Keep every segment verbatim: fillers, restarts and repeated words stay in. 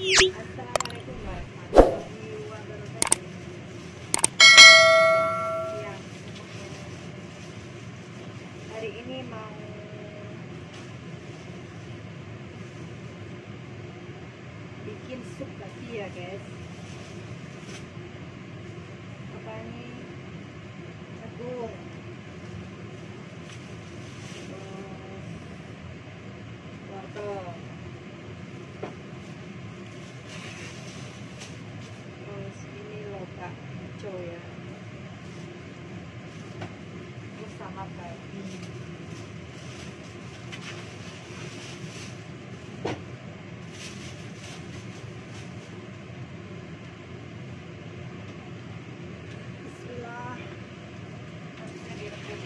Assalamualaikum warahmatullahi wabarakatuh. Selamat siang semuanya. Hari ini mau bikin sup lagi ya guys. Apa ini? Jagung. Wortel. Terus ini lobak hijau ya. Terus sama babi. Bismillah. Nantinya direbus.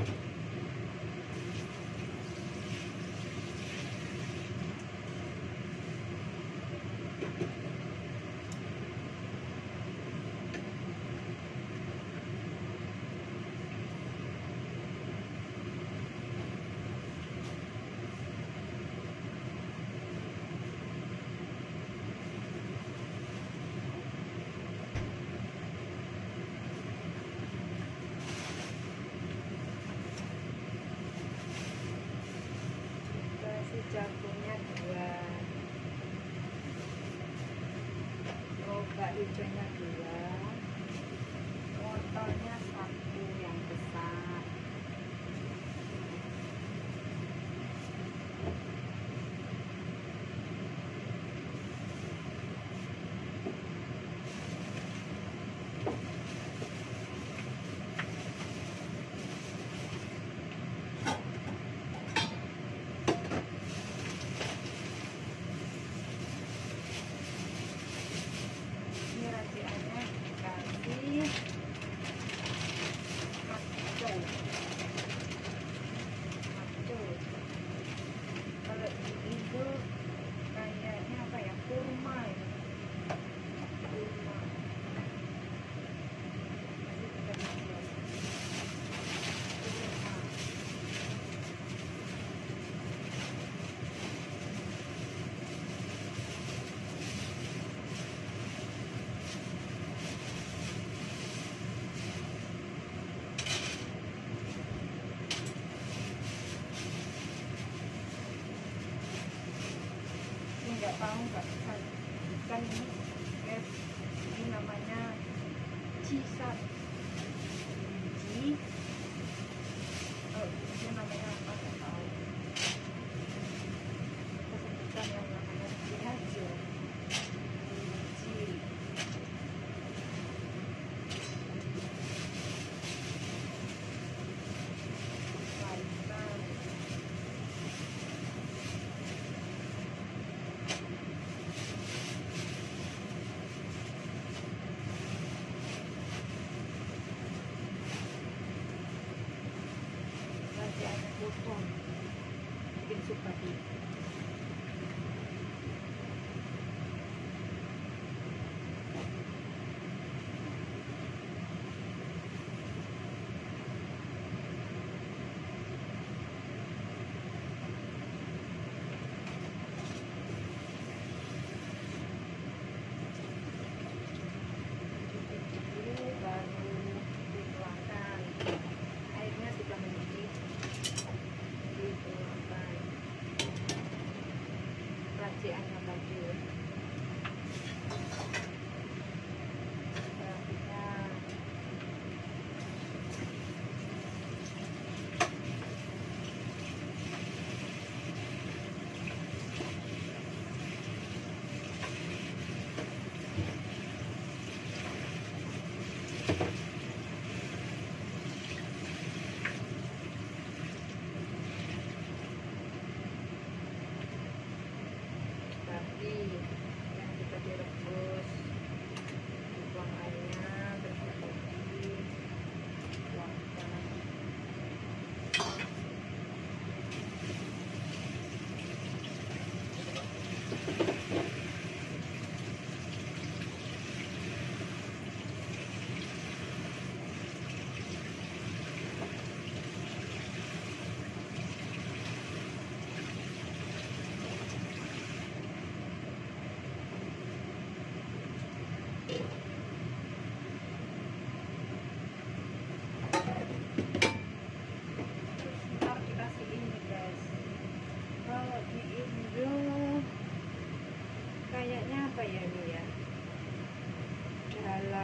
Kasih jagungnya dua, lobak hijaunya dua, wortelnya satu yang besar. Ini raciannya dikasih maco, maco. Kalau ini tuh kayaknya apa ya, kurma ya, kurma. Masih kita masuk kurma. Ini nggak tahu nggak bisa ikan ini guys, ini namanya cisat biji. Oh, ini namanya apa nggak tahu, kita sebutkan yang namanya biji aja, biji. Lainan. Nanti ada potong bikin sup tadi. Dulu baru dituangkan, airnya sudah mendidih, dituangkan raciannya tadi. Selanjutnya babi yang kita direbus, dibuang airnya, terus lagi tuangkan.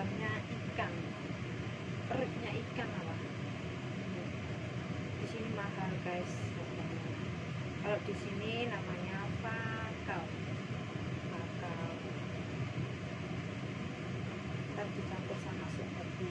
dalamnya ikan, perutnya ikan apa. Di sini mahal guys harganya. Kalau di sini namanya pakal, pakal. Ntar dicampur sama sup babi.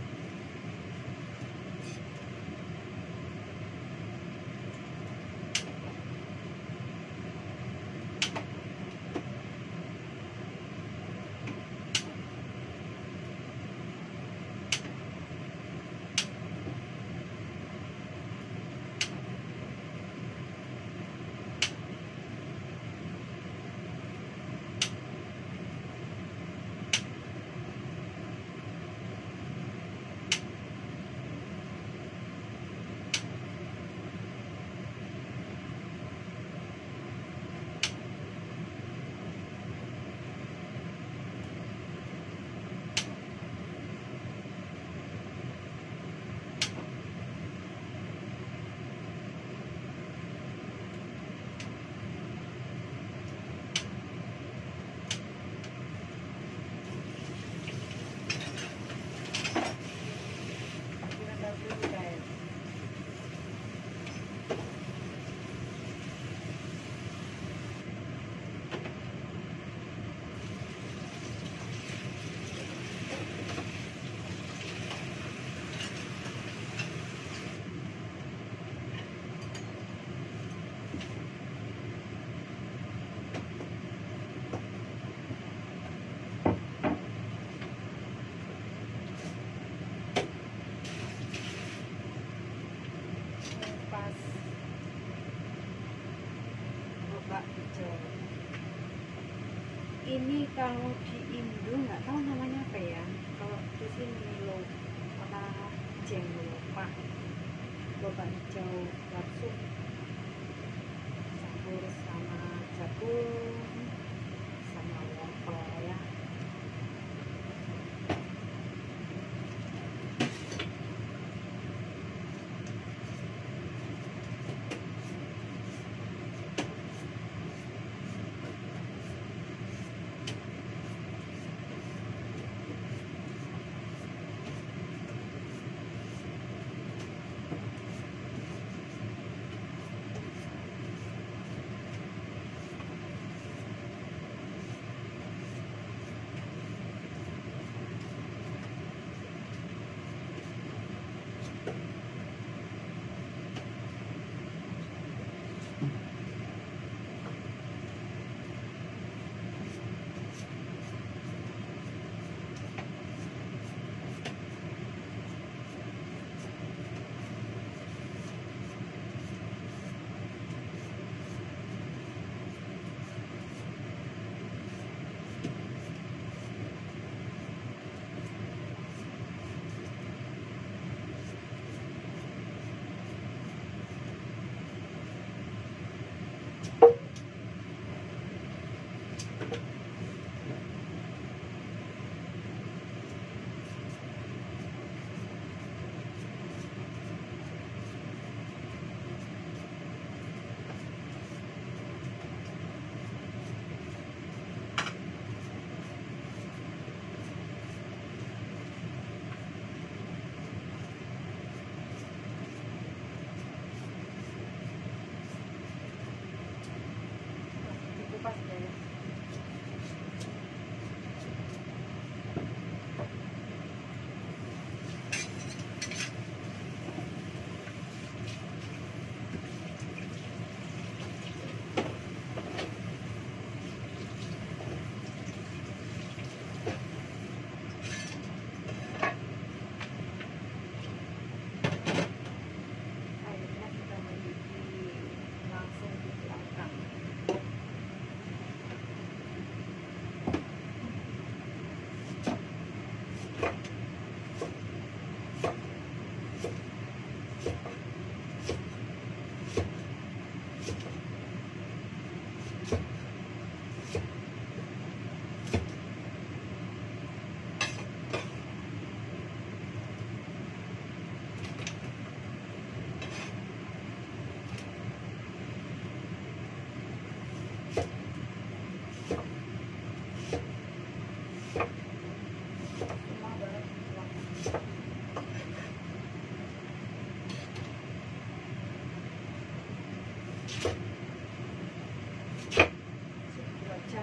Ini kalau di Indo nggak tahu namanya apa ya. Kalau di sini lo apa jeng lupa, lobak hijau langsung campur sama jagung sama wortel ya.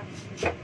Nah,